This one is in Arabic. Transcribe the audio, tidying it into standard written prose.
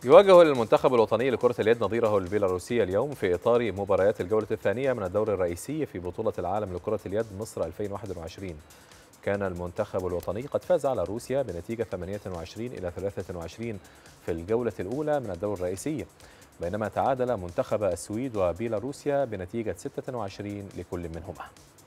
يواجه المنتخب الوطني لكرة اليد نظيره البيلاروسي اليوم في إطار مباريات الجولة الثانية من الدور الرئيسي في بطولة العالم لكرة اليد مصر 2021. كان المنتخب الوطني قد فاز على روسيا بنتيجة 28 إلى 23 في الجولة الأولى من الدور الرئيسي، بينما تعادل منتخب السويد وبيلاروسيا بنتيجة 26 لكل منهما.